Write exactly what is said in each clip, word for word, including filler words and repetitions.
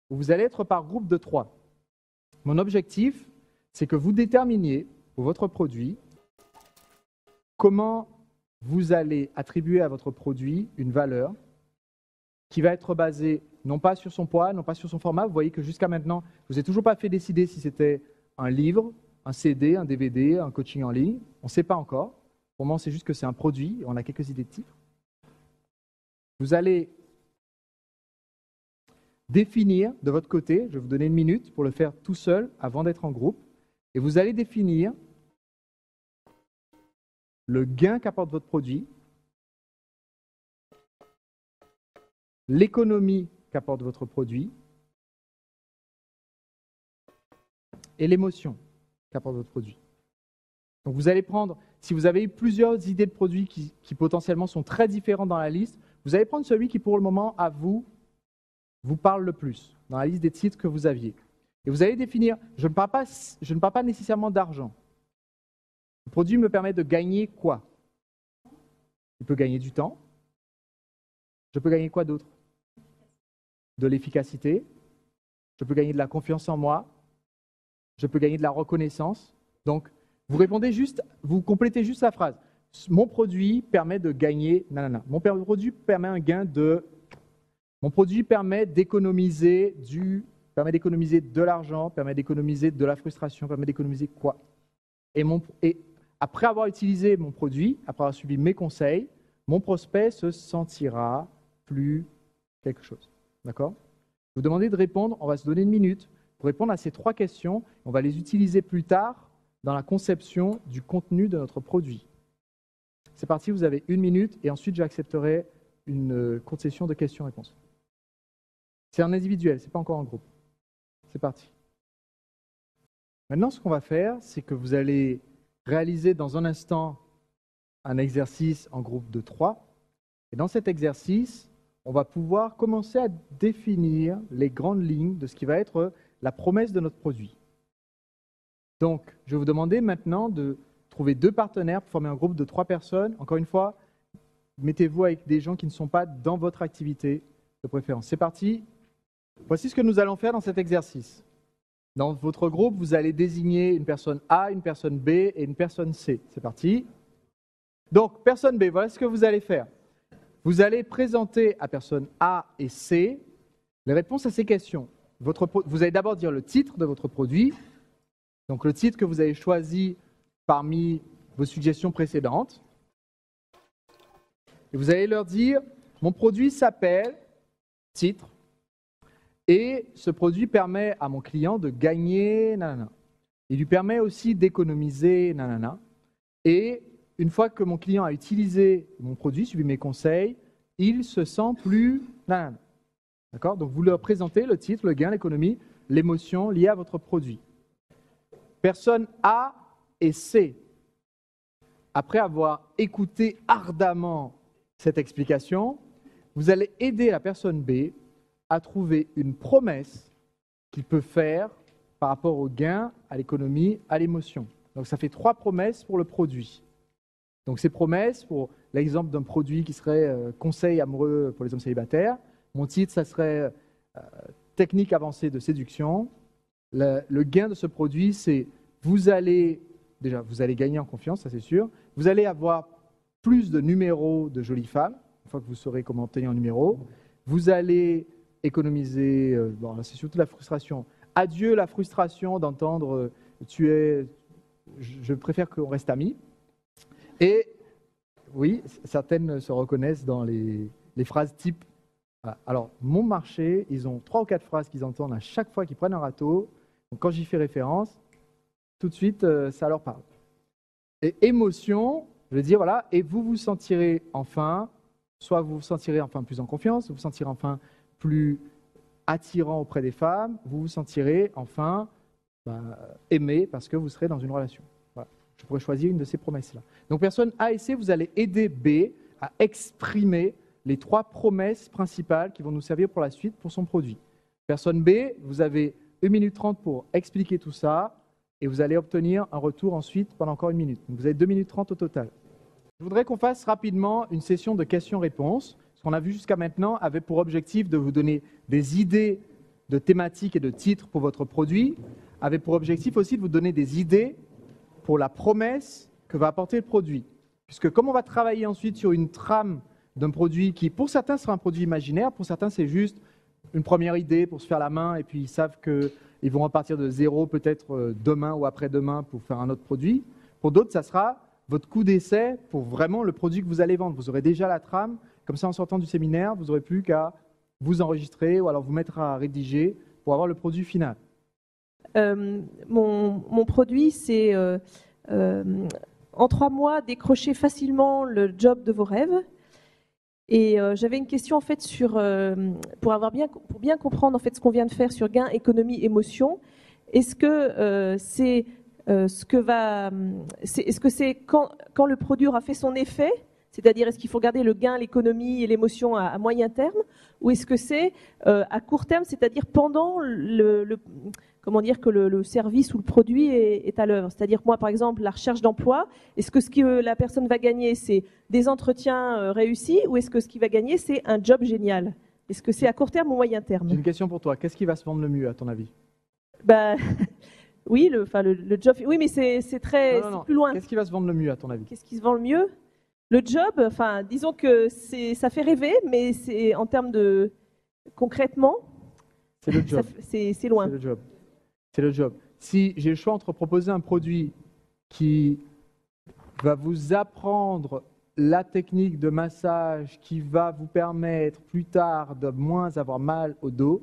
où vous allez être par groupe de trois. Mon objectif, c'est que vous déterminiez pour votre produit comment vous allez attribuer à votre produit une valeur qui va être basée non pas sur son poids, non pas sur son format. Vous voyez que jusqu'à maintenant, je ne vous ai toujours pas fait décider si c'était un livre, un C D, un D V D, un coaching en ligne. On ne sait pas encore. Pour le moment, c'est juste que c'est un produit. On a quelques idées de titres. Vous allez définir de votre côté, je vais vous donner une minute pour le faire tout seul avant d'être en groupe, et vous allez définir le gain qu'apporte votre produit, l'économie qu'apporte votre produit et l'émotion qu'apporte votre produit. Donc vous allez prendre, si vous avez eu plusieurs idées de produits qui, qui potentiellement sont très différents dans la liste, vous allez prendre celui qui pour le moment à vous vous parle le plus dans la liste des titres que vous aviez. Et vous allez définir, je ne parle pas, je ne parle pas nécessairement d'argent. Le produit me permet de gagner quoi? Il peut gagner du temps. Je peux gagner quoi d'autre? De l'efficacité. Je peux gagner de la confiance en moi. Je peux gagner de la reconnaissance. Donc, vous répondez juste, vous complétez juste la phrase. Mon produit permet de gagner, nanana. Mon produit permet un gain de... Mon produit permet d'économiser du, permet d'économiser de l'argent, permet d'économiser de la frustration, permet d'économiser quoi? Et, mon, et après avoir utilisé mon produit, après avoir suivi mes conseils, mon prospect se sentira plus quelque chose. D'accord? Je vous demandez de répondre, on va se donner une minute pour répondre à ces trois questions. On va les utiliser plus tard dans la conception du contenu de notre produit. C'est parti, vous avez une minute et ensuite j'accepterai une courte session de questions-réponses. C'est en individuel, ce n'est pas encore en groupe. C'est parti. Maintenant, ce qu'on va faire, c'est que vous allez réaliser dans un instant un exercice en groupe de trois. Et dans cet exercice, on va pouvoir commencer à définir les grandes lignes de ce qui va être la promesse de notre produit. Donc, je vais vous demander maintenant de trouver deux partenaires pour former un groupe de trois personnes. Encore une fois, mettez-vous avec des gens qui ne sont pas dans votre activité de préférence. C'est parti. Voici ce que nous allons faire dans cet exercice. Dans votre groupe, vous allez désigner une personne A, une personne B et une personne C. C'est parti. Donc, personne B, voilà ce que vous allez faire. Vous allez présenter à personne A et C les réponses à ces questions. Votre, vous allez d'abord dire le titre de votre produit, donc le titre que vous avez choisi parmi vos suggestions précédentes. Et vous allez leur dire, mon produit s'appelle titre, et ce produit permet à mon client de gagner, nanana. Il lui permet aussi d'économiser, nanana. Et une fois que mon client a utilisé mon produit, suivi mes conseils, il se sent plus, nanana. D'accord? Donc vous leur présentez le titre, le gain, l'économie, l'émotion liée à votre produit. Personne A et C, après avoir écouté ardemment cette explication, vous allez aider la personne B à trouver une promesse qu'il peut faire par rapport au gain, à l'économie, à l'émotion. Donc ça fait trois promesses pour le produit. Donc ces promesses, pour l'exemple d'un produit qui serait euh, conseil amoureux pour les hommes célibataires, mon titre, ça serait euh, technique avancée de séduction. Le, le gain de ce produit, c'est vous allez, déjà, vous allez gagner en confiance, ça c'est sûr. Vous allez avoir plus de numéros de jolies femmes, une fois que vous saurez comment obtenir un numéro. Vous allez économiser, euh, bon, c'est surtout la frustration. Adieu la frustration d'entendre euh, tu es, je, je préfère qu'on reste amis. Et oui, certaines se reconnaissent dans les, les phrases type. Voilà. Alors, mon marché, ils ont trois ou quatre phrases qu'ils entendent à chaque fois qu'ils prennent un râteau. Donc, quand j'y fais référence, tout de suite, euh, ça leur parle. Et émotion, je veux dire, voilà, et vous vous sentirez enfin, soit vous vous sentirez enfin plus en confiance, vous vous sentirez enfin plus attirant auprès des femmes, vous vous sentirez enfin bah, aimé parce que vous serez dans une relation. Voilà. Je pourrais choisir une de ces promesses-là. Donc, personne A et C, vous allez aider B à exprimer les trois promesses principales qui vont nous servir pour la suite pour son produit. Personne B, vous avez une minute trente pour expliquer tout ça et vous allez obtenir un retour ensuite pendant encore une minute. Donc, vous avez deux minutes trente au total. Je voudrais qu'on fasse rapidement une session de questions-réponses. Ce qu'on a vu jusqu'à maintenant avait pour objectif de vous donner des idées de thématiques et de titres pour votre produit avait pour objectif aussi de vous donner des idées pour la promesse que va apporter le produit. Puisque comme on va travailler ensuite sur une trame d'un produit qui, pour certains, sera un produit imaginaire, pour certains, c'est juste une première idée pour se faire la main et puis ils savent qu'ils vont repartir de zéro peut-être demain ou après-demain pour faire un autre produit. Pour d'autres, ça sera votre coup d'essai pour vraiment le produit que vous allez vendre. Vous aurez déjà la trame, comme ça en sortant du séminaire, vous n'aurez plus qu'à vous enregistrer ou alors vous mettre à rédiger pour avoir le produit final. Euh, mon, mon produit, c'est euh, euh, en trois mois décrocher facilement le job de vos rêves. Et euh, j'avais une question en fait sur euh, pour avoir bien pour bien comprendre en fait ce qu'on vient de faire sur gain, économie, émotion. Est-ce que euh, c'est euh, ce que va c'est, est-ce que c'est quand quand le produit aura fait son effet, c'est-à-dire est-ce qu'il faut garder le gain, l'économie et l'émotion à, à moyen terme, ou est-ce que c'est euh, à court terme, c'est-à-dire pendant le, le comment dire que le, le service ou le produit est, est à l'œuvre. C'est-à-dire moi, par exemple, la recherche d'emploi, est-ce que ce que la personne va gagner, c'est des entretiens euh, réussis ou est-ce que ce qu'il va gagner, c'est un job génial? Est-ce que c'est à court terme ou moyen terme? J'ai une question pour toi. Qu'est-ce qui va se vendre le mieux, à ton avis? Bah, oui, le, enfin, le, le job. Oui, mais c'est, c'est très non, non, non. C'est plus loin. Qu'est-ce qui va se vendre le mieux, à ton avis? Qu'est-ce qui se vend le mieux? Le job, enfin, disons que c'est, ça fait rêver, mais c'est en termes de concrètement, c'est le job. Ça, c'est, c'est loin. C'est le job. C'est le job. Si j'ai le choix entre proposer un produit qui va vous apprendre la technique de massage qui va vous permettre plus tard de moins avoir mal au dos,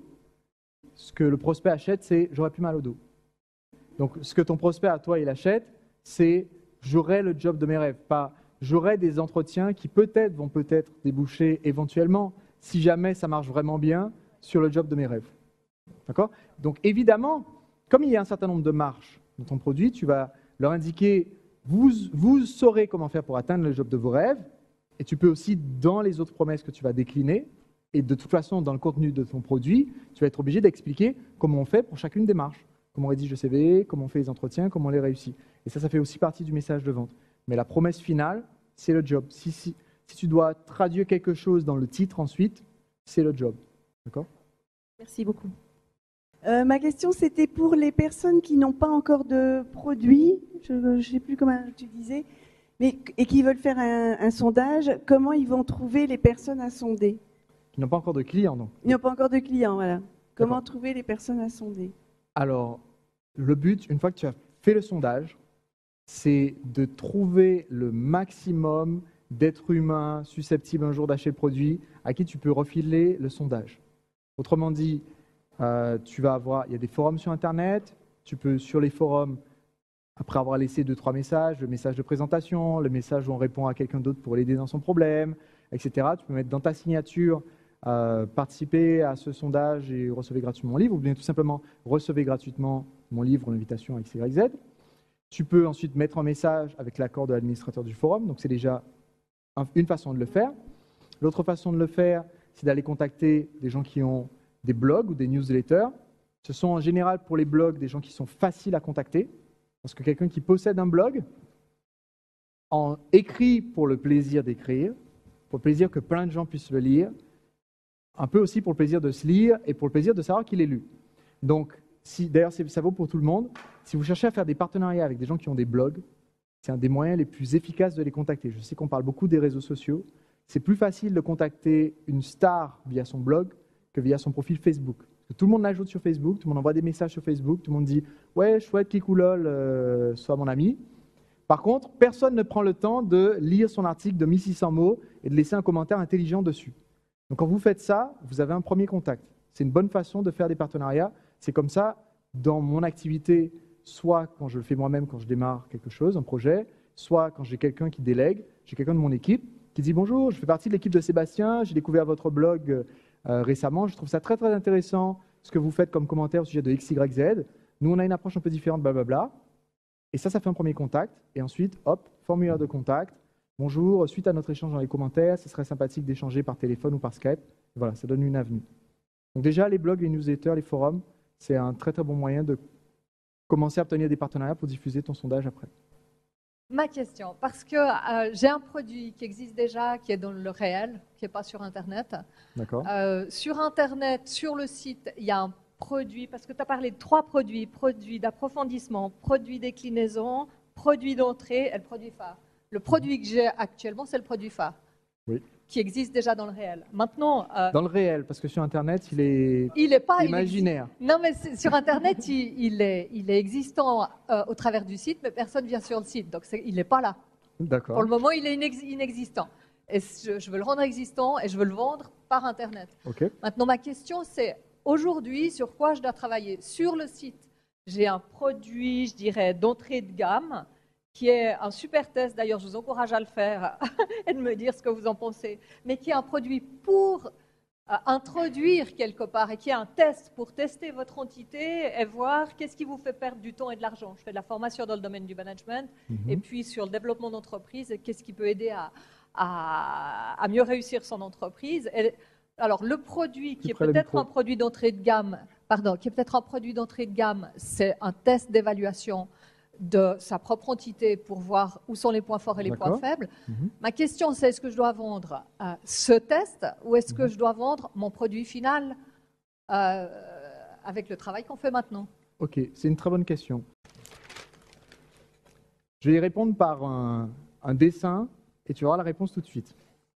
ce que le prospect achète, c'est « j'aurai plus mal au dos ». Donc, ce que ton prospect à toi, il achète, c'est « j'aurai le job de mes rêves », pas « j'aurai des entretiens qui peut-être vont peut-être déboucher éventuellement, si jamais ça marche vraiment bien, sur le job de mes rêves ». D'accord ? Donc, évidemment, comme il y a un certain nombre de marches dans ton produit, tu vas leur indiquer, vous, vous saurez comment faire pour atteindre le job de vos rêves, et tu peux aussi, dans les autres promesses que tu vas décliner, et de toute façon, dans le contenu de ton produit, tu vas être obligé d'expliquer comment on fait pour chacune des marches. Comment on rédige le C V, comment on fait les entretiens, comment on les réussit. Et ça, ça fait aussi partie du message de vente. Mais la promesse finale, c'est le job. Si, si, si tu dois traduire quelque chose dans le titre ensuite, c'est le job. D'accord ? Merci beaucoup. Euh, ma question, c'était pour les personnes qui n'ont pas encore de produit, je ne sais plus comment tu disais, mais, et qui veulent faire un, un sondage, comment ils vont trouver les personnes à sonder? Qui n'ont pas encore de clients, donc. Ils n'ont pas encore de clients, voilà. Comment D'accord. trouver les personnes à sonder? Alors, le but, une fois que tu as fait le sondage, c'est de trouver le maximum d'êtres humains susceptibles un jour d'acheter le produit à qui tu peux refiler le sondage. Autrement dit, Euh, tu vas avoir, il y a des forums sur Internet, tu peux sur les forums, après avoir laissé deux, trois messages, le message de présentation, le message où on répond à quelqu'un d'autre pour l'aider dans son problème, et cetera. Tu peux mettre dans ta signature, euh, participer à ce sondage et recevez gratuitement mon livre, ou bien tout simplement recevez gratuitement mon livre, l'invitation X Y Z. Tu peux ensuite mettre un message avec l'accord de l'administrateur du forum, donc c'est déjà un, une façon de le faire. L'autre façon de le faire, c'est d'aller contacter des gens qui ont des blogs ou des newsletters. Ce sont en général pour les blogs des gens qui sont faciles à contacter, parce que quelqu'un qui possède un blog en écrit pour le plaisir d'écrire, pour le plaisir que plein de gens puissent le lire, un peu aussi pour le plaisir de se lire et pour le plaisir de savoir qu'il est lu. Donc, si, d'ailleurs, ça vaut pour tout le monde. Si vous cherchez à faire des partenariats avec des gens qui ont des blogs, c'est un des moyens les plus efficaces de les contacter. Je sais qu'on parle beaucoup des réseaux sociaux. C'est plus facile de contacter une star via son blog que via son profil Facebook. Tout le monde l'ajoute sur Facebook, tout le monde envoie des messages sur Facebook, tout le monde dit « Ouais, chouette, Kikoulol, euh, sois mon ami ». Par contre, personne ne prend le temps de lire son article de mille six cents mots et de laisser un commentaire intelligent dessus. Donc quand vous faites ça, vous avez un premier contact. C'est une bonne façon de faire des partenariats. C'est comme ça, dans mon activité, soit quand je le fais moi-même, quand je démarre quelque chose, un projet, soit quand j'ai quelqu'un qui délègue, j'ai quelqu'un de mon équipe qui dit « Bonjour, je fais partie de l'équipe de Sébastien, j'ai découvert votre blog Euh, récemment, je trouve ça très très intéressant ce que vous faites comme commentaire au sujet de X Y Z. Nous, on a une approche un peu différente, blablabla. Et ça, ça fait un premier contact. Et ensuite, hop, formulaire de contact. Bonjour, suite à notre échange dans les commentaires, ce serait sympathique d'échanger par téléphone ou par Skype. Voilà, ça donne une avenue. Donc déjà, les blogs, les newsletters, les forums, c'est un très très bon moyen de commencer à obtenir des partenariats pour diffuser ton sondage après. Ma question, parce que euh, j'ai un produit qui existe déjà, qui est dans le réel, qui n'est pas sur Internet. D'accord. Euh, sur Internet, sur le site, il y a un produit, parce que tu as parlé de trois produits, produits d'approfondissement, produits déclinaison, produits d'entrée et le produit phare. Le produit que j'ai actuellement, c'est le produit phare, Oui. qui existe déjà dans le réel. Maintenant, euh, Dans le réel, parce que sur Internet, il est il est pas il imaginaire. exi- Non, mais c'est- sur Internet, il, il est, il est existant euh, au travers du site, mais personne vient sur le site, donc c'est- il n'est pas là. Pour D'accord. le moment, il est inex- inexistant. Et je, je veux le rendre existant et je veux le vendre par Internet. Ok. Maintenant, ma question, c'est aujourd'hui, sur quoi je dois travailler? Sur le site, j'ai un produit, je dirais, d'entrée de gamme, qui est un super test, d'ailleurs, je vous encourage à le faire et de me dire ce que vous en pensez, mais qui est un produit pour euh, introduire quelque part et qui est un test pour tester votre entité et voir qu'est-ce qui vous fait perdre du temps et de l'argent. Je fais de la formation dans le domaine du management Mhm. et puis sur le développement d'entreprise, et qu'est-ce qui peut aider à, à, à mieux réussir son entreprise. Et, alors, le produit qui Plus est près le peut-être micro. un produit d'entrée de gamme, pardon, qui est peut-être un produit d'entrée de gamme, c'est un test d'évaluation de sa propre entité pour voir où sont les points forts et les points D'accord. faibles. Mhm. Ma question, c'est est-ce que je dois vendre euh, ce test ou est-ce que Mhm. je dois vendre mon produit final euh, avec le travail qu'on fait maintenant? Ok, c'est une très bonne question. Je vais y répondre par un, un dessin et tu auras la réponse tout de suite.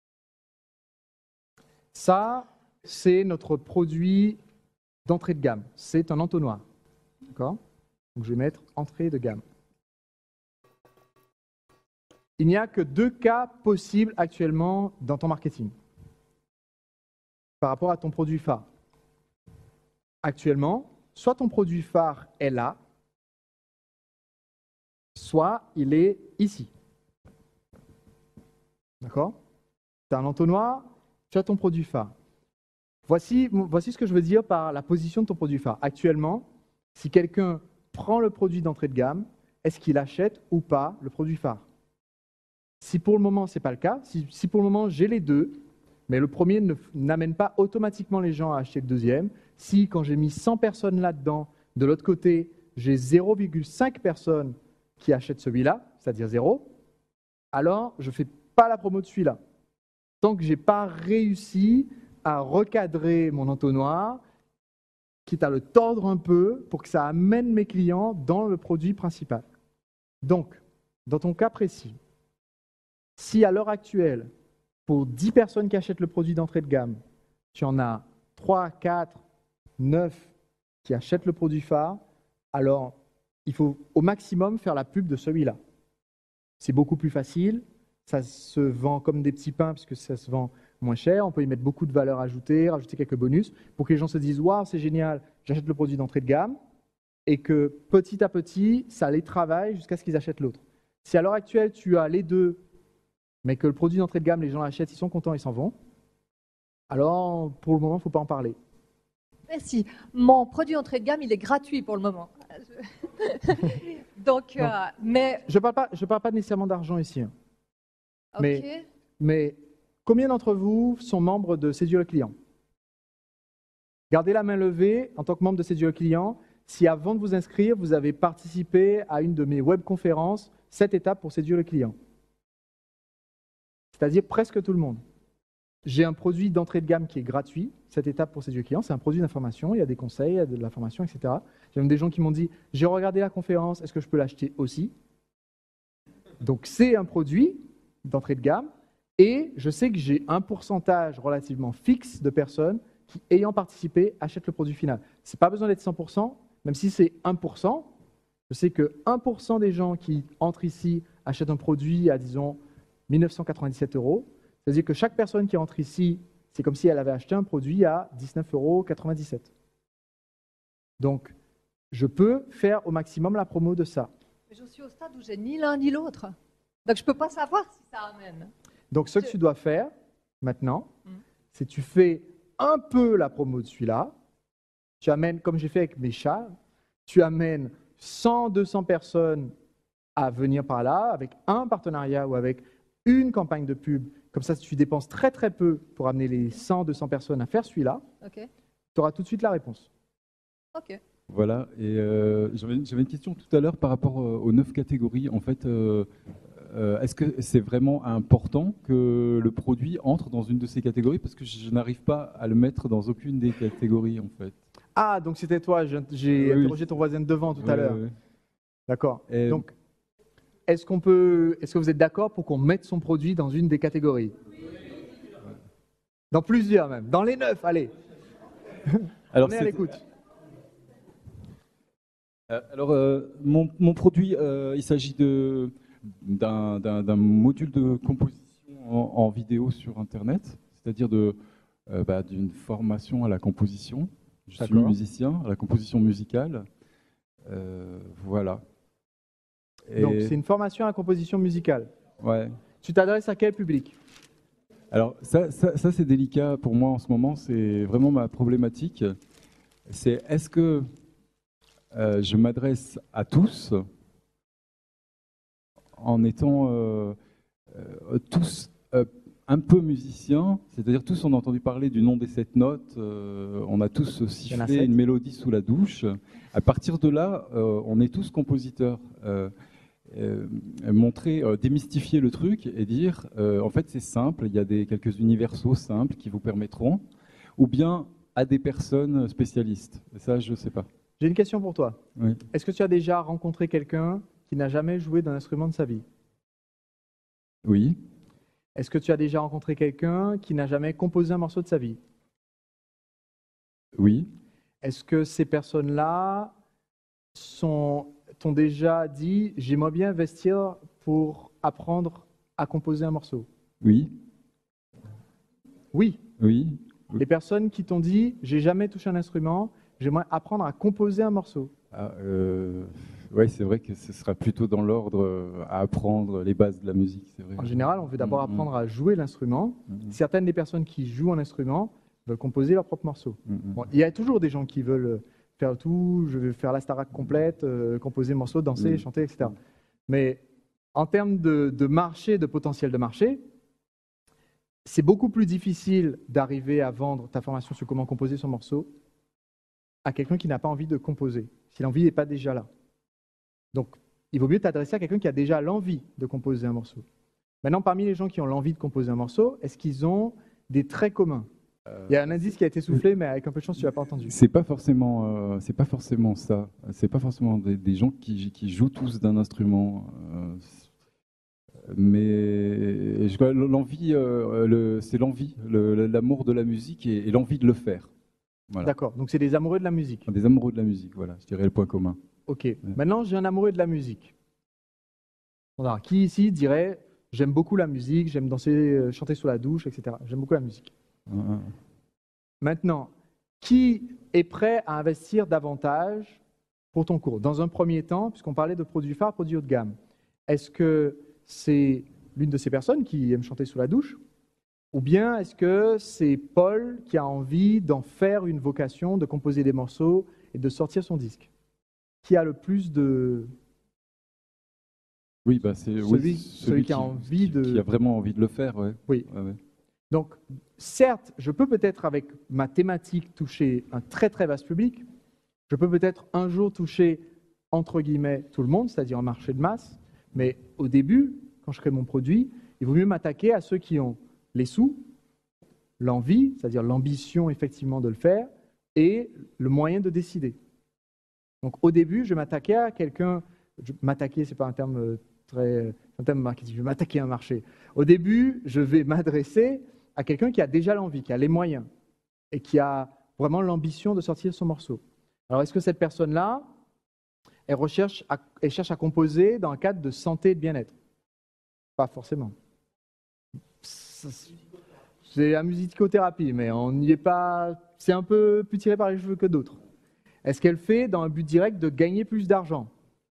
Ça, c'est notre produit d'entrée de gamme. C'est un entonnoir. D'accord? Donc je vais mettre entrée de gamme. Il n'y a que deux cas possibles actuellement dans ton marketing par rapport à ton produit phare. Actuellement, soit ton produit phare est là, soit il est ici. D'accord? Tu as un entonnoir, tu as ton produit phare. Voici, voici ce que je veux dire par la position de ton produit phare. Actuellement, si quelqu'un prend le produit d'entrée de gamme, est-ce qu'il achète ou pas le produit phare? Si pour le moment, ce n'est pas le cas, si, si pour le moment j'ai les deux, mais le premier ne- n'amène pas automatiquement les gens à acheter le deuxième, si quand j'ai mis cent personnes là-dedans, de l'autre côté, j'ai zéro virgule cinq personnes qui achètent celui-là, c'est-à-dire zéro, alors je ne fais pas la promo de celui-là. Tant que je n'ai pas réussi à recadrer mon entonnoir, quitte à le tordre un peu pour que ça amène mes clients dans le produit principal. Donc, dans ton cas précis, si à l'heure actuelle, pour dix personnes qui achètent le produit d'entrée de gamme, tu en as trois, quatre, neuf qui achètent le produit phare, alors il faut au maximum faire la pub de celui-là. C'est beaucoup plus facile, ça se vend comme des petits pains puisque ça se vend moins cher, on peut y mettre beaucoup de valeur ajoutée, rajouter quelques bonus pour que les gens se disent « Waouh, c'est génial, j'achète le produit d'entrée de gamme » et que petit à petit, ça les travaille jusqu'à ce qu'ils achètent l'autre. Si à l'heure actuelle, tu as les deux, mais que le produit d'entrée de gamme, les gens l'achètent, ils sont contents, ils s'en vont, alors pour le moment, il ne faut pas en parler. Merci. Mon produit d'entrée de gamme, il est gratuit pour le moment. Donc, euh, mais... Je ne parle pas, je parle pas nécessairement d'argent ici, hein. Ok. Mais- mais combien d'entre vous sont membres de Séduire le client? Gardez la main levée en tant que membre de Séduire le client si avant de vous inscrire, vous avez participé à une de mes webconférences, sept étapes pour séduire le client. C'est-à-dire presque tout le monde. J'ai un produit d'entrée de gamme qui est gratuit, cette étape pour séduire le client, c'est un produit d'information, il y a des conseils, il y a de l'information, et cetera. J'ai même des gens qui m'ont dit, j'ai regardé la conférence, est-ce que je peux l'acheter aussi? Donc c'est un produit d'entrée de gamme et je sais que j'ai un pourcentage relativement fixe de personnes qui, ayant participé, achètent le produit final. Ce n'est pas besoin d'être cent pour cent, même si c'est un pour cent, je sais que un pour cent des gens qui entrent ici achètent un produit à, disons, mille neuf cent quatre-vingt-dix-sept euros. C'est-à-dire que chaque personne qui entre ici, c'est comme si elle avait acheté un produit à dix-neuf euros quatre-vingt-dix-sept. Donc, je peux faire au maximum la promo de ça. Mais je suis au stade où j'ai ni l'un ni l'autre. Donc, je ne peux pas savoir si ça amène. Donc, ce que Je- tu dois faire maintenant, Mm. c'est que tu fais un peu la promo de celui-là. Tu amènes, comme j'ai fait avec mes chats, tu amènes cent, deux cents personnes à venir par là, avec un partenariat ou avec une campagne de pub. Comme ça, tu dépenses très très peu pour amener les cent, deux cents personnes à faire celui-là. Ok. Tu auras tout de suite la réponse. Ok. Voilà, et euh, j'avais j'avais une question tout à l'heure par rapport euh, aux neuf catégories. En fait, euh, euh, est-ce que c'est vraiment important que le produit entre dans une de ces catégories? Parce que je n'arrive pas à le mettre dans aucune des catégories, en fait. Ah, donc c'était toi, je- j'ai Oui, interrogé ton voisin de devant tout à Ouais, l'heure. ouais. D'accord. Et- Donc, est-ce qu'on peut, est-ce que vous êtes d'accord pour qu'on mette son produit dans une des catégories? Dans plusieurs même, dans les neuf, allez. Alors, On est à c'est- l'écoute. Euh, Alors, euh, mon, mon produit, euh, il s'agit de- d'un d'un- d'un module de composition en, en vidéo sur Internet, c'est-à-dire de, euh, bah, d'une formation à la composition. Je suis D'accord. musicien, à la composition musicale. Euh, voilà. Et- Donc, c'est une formation à la composition musicale. ouais. Tu t'adresses à quel public? Alors, ça, ça, ça, c'est délicat pour moi en ce moment, c'est vraiment ma problématique. C'est est-ce que euh, je m'adresse à tous en étant euh, euh, tous euh, un peu musiciens, c'est-à-dire tous on a entendu parler du nom des sept notes, euh, on a tous y en a sifflé sept. une mélodie sous la douche. À partir de là, euh, on est tous compositeurs. Euh, euh, montrer, euh, démystifier le truc et dire, euh, en fait c'est simple, il y a des, quelques universaux simples qui vous permettront, ou bien à des personnes spécialistes. Et ça, je ne sais pas. J'ai une question pour toi. Oui. Est-ce que tu as déjà rencontré quelqu'un qui n'a jamais joué d'un instrument de sa vie? Oui. Est-ce que tu as déjà rencontré quelqu'un qui n'a jamais composé un morceau de sa vie? Oui. Est-ce que ces personnes-là sont, t'ont déjà dit « j'aimerais bien investir pour apprendre à composer un morceau » Oui. Oui. Oui. Les personnes qui t'ont dit « j'ai jamais touché un instrument, j'aimerais apprendre à composer un morceau ». Ah, euh, ouais, c'est vrai que ce sera plutôt dans l'ordre euh, à apprendre les bases de la musique, c'est vrai. En général, on veut d'abord Mm, mm. apprendre à jouer l'instrument. Mm, Certaines des personnes qui jouent un instrument veulent composer leur propre morceau. mm, mm. Bon, il y a toujours des gens qui veulent faire tout, je veux faire la Starac complète, euh, composer un morceau, danser, Oui. chanter, et cetera. Mais en termes de, de marché, de potentiel de marché, c'est beaucoup plus difficile d'arriver à vendre ta formation sur comment composer son morceau à quelqu'un qui n'a pas envie de composer, si l'envie n'est pas déjà là. Donc, il vaut mieux t'adresser à quelqu'un qui a déjà l'envie de composer un morceau. Maintenant, parmi les gens qui ont l'envie de composer un morceau, est-ce qu'ils ont des traits communs? Il y a un indice qui a été soufflé, mais avec un peu de chance, tu l'as pas entendu. C'est pas forcément, euh, c'est pas forcément ça. C'est pas forcément des, des gens qui, qui jouent tous d'un instrument. euh, mais je crois l'envie, euh, le- c'est l'envie, le- l'amour de la musique et, et l'envie de le faire. Voilà. D'accord, donc c'est des amoureux de la musique. Des amoureux de la musique, voilà, je dirais le point commun. Ok, maintenant j'ai un amoureux de la musique. Alors, qui ici dirait j'aime beaucoup la musique, j'aime danser, euh, chanter sous la douche, et cetera. J'aime beaucoup la musique. Euh, Maintenant, qui est prêt à investir davantage pour ton cours? Dans un premier temps, puisqu'on parlait de produits phares, produits haut de gamme, est-ce que c'est l'une de ces personnes qui aime chanter sous la douche? Ou bien est-ce que c'est Paul qui a envie d'en faire une vocation, de composer des morceaux et de sortir son disque? Qui a le plus de... Oui, bah c'est Celui- oui, celui qui a envie de- qui a vraiment envie de le faire, ouais. Oui. Ouais, ouais. Donc, certes, je peux peut-être avec ma thématique toucher un très très vaste public. Je peux peut-être un jour toucher, entre guillemets, tout le monde, c'est-à-dire un marché de masse. Mais au début, quand je crée mon produit, il vaut mieux m'attaquer à ceux qui ont les sous, l'envie, c'est-à-dire l'ambition effectivement de le faire, et le moyen de décider. Donc au début, je m'attaquais à quelqu'un, je- m'attaquer, c'est pas un terme euh, très, un terme marketing, je vais m'attaquer à un marché. Au début, je vais m'adresser à quelqu'un qui a déjà l'envie, qui a les moyens, et qui a vraiment l'ambition de sortir son morceau. Alors est-ce que cette personne-là, elle, recherche à, elle cherche à composer dans un cadre de santé et de bien-être? Pas forcément. C'est la musicothérapie, mais on n'y est pas. C'est un peu plus tiré par les cheveux que d'autres. Est-ce qu'elle fait dans un but direct de gagner plus d'argent?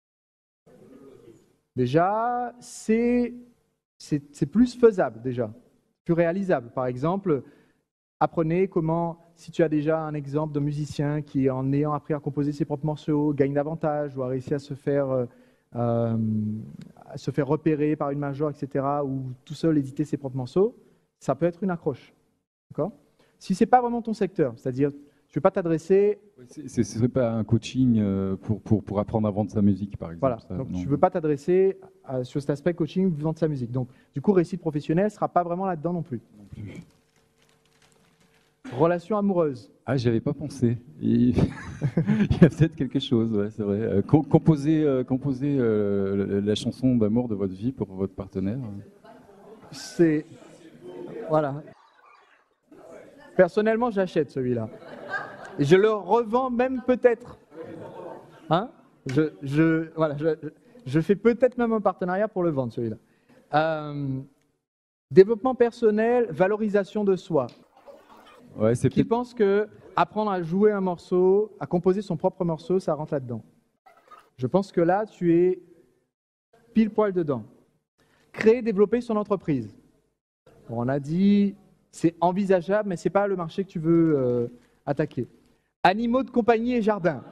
Déjà, c'est c'est- c'est plus faisable déjà, plus réalisable. Par exemple, apprenez comment, si tu as déjà un exemple de musicien qui, en ayant appris à composer ses propres morceaux, gagne davantage ou a réussi à se faire, euh, euh, à se faire repérer par une major, et cetera, ou tout seul éditer ses propres morceaux, ça peut être une accroche. D'accord? Si ce n'est pas vraiment ton secteur, c'est-à-dire tu ne veux pas t'adresser. C'est- c'est- Ce serait pas un coaching euh, pour, pour, pour apprendre à vendre sa musique, par exemple. Voilà, ça, donc non. tu ne veux pas t'adresser à- sur cet aspect coaching, vendre sa musique. Donc, du coup, réussite professionnelle ne sera pas vraiment là-dedans non plus. Non plus. Relation amoureuse. Ah, j'y avais pas pensé. Il, il y a peut-être quelque chose, ouais, c'est vrai. Euh, com- composer euh, composer euh, la chanson d'amour de votre vie pour votre partenaire. C'est... Voilà. Personnellement, j'achète celui-là. Et je le revends même peut-être. Hein je, je, voilà, je, je fais peut-être même un partenariat pour le vendre, celui-là. Euh, développement personnel, valorisation de soi. Ouais, c'est Qui peut-être... pense que apprendre à jouer un morceau, à composer son propre morceau, ça rentre là-dedans. Je pense que là, tu es pile poil dedans. Créer, développer son entreprise. Bon, on a dit, c'est envisageable, mais ce n'est pas le marché que tu veux euh, attaquer. Animaux de compagnie et jardin.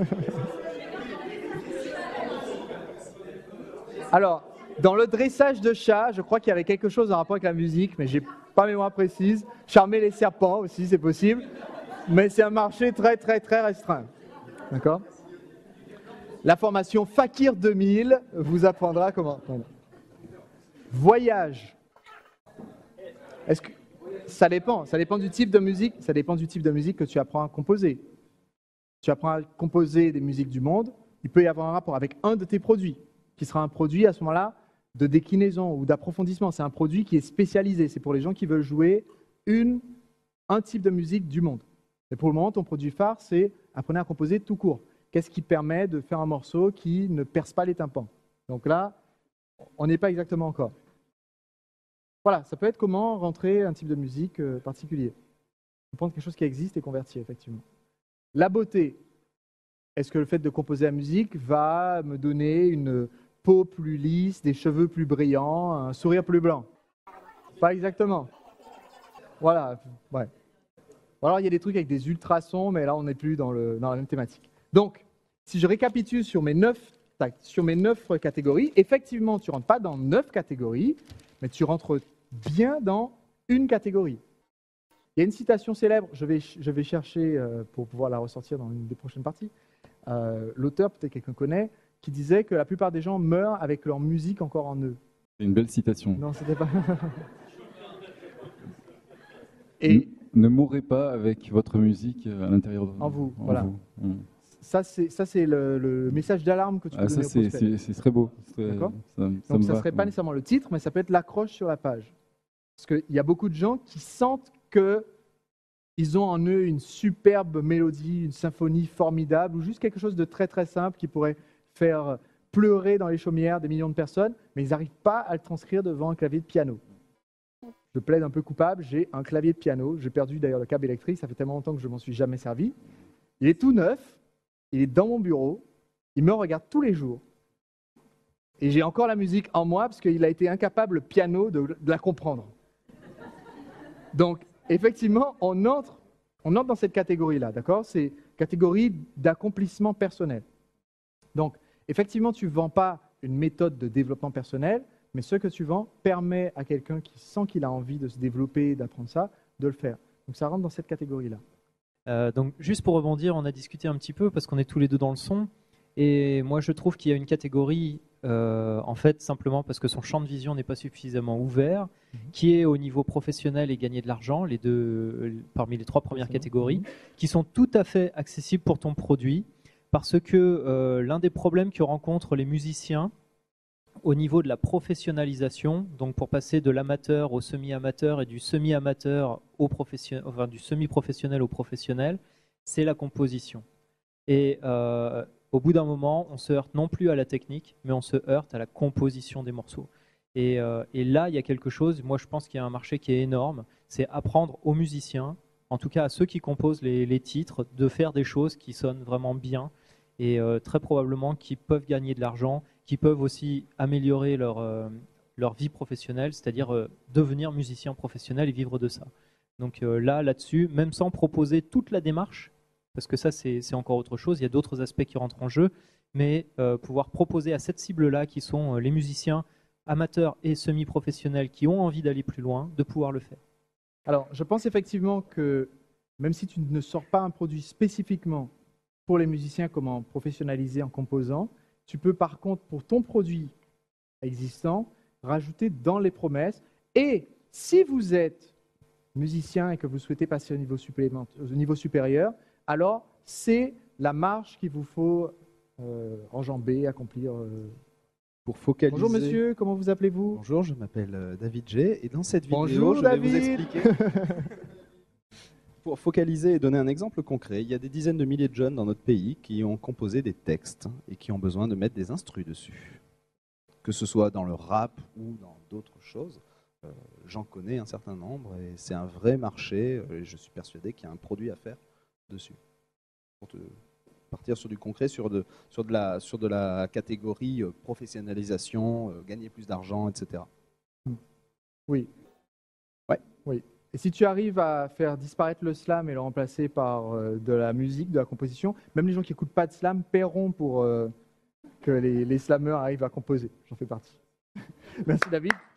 Alors, dans le dressage de chats, je crois qu'il y avait quelque chose en rapport avec la musique, mais je n'ai pas mémoire précise. Charmer les serpents aussi, c'est possible. Mais c'est un marché très, très, très restreint. D'accord ? La formation Fakir deux mille vous apprendra comment. Voilà. Voyage. Est-ce que ça dépend, ça dépend du type de musique, ça dépend du type de musique que tu apprends à composer. Tu apprends à composer des musiques du monde, il peut y avoir un rapport avec un de tes produits, qui sera un produit à ce moment-là de déclinaison ou d'approfondissement. C'est un produit qui est spécialisé, c'est pour les gens qui veulent jouer une, un type de musique du monde. Mais pour le moment, ton produit phare, c'est apprenez à composer tout court. Qu'est-ce qui permet de faire un morceau qui ne perce pas les tympans? Donc là, on n'est pas exactement encore. Voilà, ça peut être comment rentrer un type de musique euh, particulier. Prendre quelque chose qui existe et convertir, effectivement. La beauté. Est-ce que le fait de composer la musique va me donner une peau plus lisse, des cheveux plus brillants, un sourire plus blanc? Pas exactement. Voilà, ouais. Alors, il y a des trucs avec des ultrasons, mais là, on n'est plus dans, le, dans la même thématique. Donc, si je récapitule sur mes neuf, sur mes neuf catégories, effectivement, tu ne rentres pas dans neuf catégories, mais tu rentres bien dans une catégorie. Il y a une citation célèbre, je vais, je vais chercher euh, pour pouvoir la ressortir dans une des prochaines parties. Euh, L'auteur, peut-être quelqu'un connaît, qui disait que la plupart des gens meurent avec leur musique encore en eux. C'est une belle citation. Non, c'était pas... Et... Ne mourrez pas avec votre musique à l'intérieur de vous. En vous, en voilà. Vous. Mmh. Ça, c'est, ça, c'est le, le message d'alarme que tu peux ah, donner ça, au c'est, prospect. c'est, c'est très beau. Très, D'accord ? ça, Donc, ça ça ne va. serait pas Ouais. nécessairement le titre, mais ça peut être l'accroche sur la page. Parce qu'il y a beaucoup de gens qui sentent qu'ils ont en eux une superbe mélodie, une symphonie formidable, ou juste quelque chose de très très simple qui pourrait faire pleurer dans les chaumières des millions de personnes, mais ils n'arrivent pas à le transcrire devant un clavier de piano. Je plaide un peu coupable, j'ai un clavier de piano, j'ai perdu d'ailleurs le câble électrique, ça fait tellement longtemps que je ne m'en suis jamais servi. Il est tout neuf, il est dans mon bureau, il me regarde tous les jours. Et j'ai encore la musique en moi parce qu'il a été incapable, le piano, de, de la comprendre. Donc, effectivement, on entre, on entre dans cette catégorie-là, d'accord? C'est catégorie d'accomplissement personnel. Donc, effectivement, tu ne vends pas une méthode de développement personnel, mais ce que tu vends permet à quelqu'un qui sent qu'il a envie de se développer, d'apprendre ça, de le faire. Donc, ça rentre dans cette catégorie-là. Euh, donc, juste pour rebondir, on a discuté un petit peu parce qu'on est tous les deux dans le son. Et moi, je trouve qu'il y a une catégorie, euh, en fait, simplement parce que son champ de vision n'est pas suffisamment ouvert, mmh. qui est au niveau professionnel et gagner de l'argent, les deux, parmi les trois premières catégories, mmh. qui sont tout à fait accessibles pour ton produit, parce que euh, l'un des problèmes que rencontrent les musiciens au niveau de la professionnalisation, donc pour passer de l'amateur au semi-amateur et du semi-amateur au professionnel, enfin du semi-professionnel au professionnel, c'est la composition. Et euh, au bout d'un moment, on se heurte non plus à la technique, mais on se heurte à la composition des morceaux. Et, euh, et là, il y a quelque chose, moi je pense qu'il y a un marché qui est énorme, c'est apprendre aux musiciens, en tout cas à ceux qui composent les, les titres, de faire des choses qui sonnent vraiment bien et euh, très probablement qui peuvent gagner de l'argent, qui peuvent aussi améliorer leur, euh, leur vie professionnelle, c'est-à-dire euh, devenir musicien professionnel et vivre de ça. Donc euh, là, là-dessus, même sans proposer toute la démarche, parce que ça, c'est, c'est encore autre chose, il y a d'autres aspects qui rentrent en jeu, mais euh, pouvoir proposer à cette cible-là, qui sont euh, les musiciens amateurs et semi-professionnels qui ont envie d'aller plus loin, de pouvoir le faire. Alors, je pense effectivement que même si tu ne sors pas un produit spécifiquement pour les musiciens, comment professionnaliser en composant, tu peux par contre, pour ton produit existant, rajouter dans les promesses. Et si vous êtes musicien et que vous souhaitez passer au niveau, au niveau supérieur, alors c'est la marche qu'il vous faut euh, enjamber, accomplir. Euh. Pour focaliser... Bonjour monsieur, comment vous appelez-vous? Bonjour, je m'appelle euh, David G. Et dans cette vidéo, Bonjour, je David. vais vous expliquer... Pour focaliser et donner un exemple concret, il y a des dizaines de milliers de jeunes dans notre pays qui ont composé des textes et qui ont besoin de mettre des instrus dessus. Que ce soit dans le rap ou dans d'autres choses, euh, j'en connais un certain nombre et c'est un vrai marché et je suis persuadé qu'il y a un produit à faire dessus. Pour te partir sur du concret, sur de, sur de, la, sur de la catégorie euh, professionnalisation, euh, gagner plus d'argent, et cetera. Oui. Ouais. Oui. Et si tu arrives à faire disparaître le slam et le remplacer par euh, de la musique, de la composition, même les gens qui n'écoutent pas de slam paieront pour euh, que les, les slammeurs arrivent à composer. J'en fais partie. Merci David.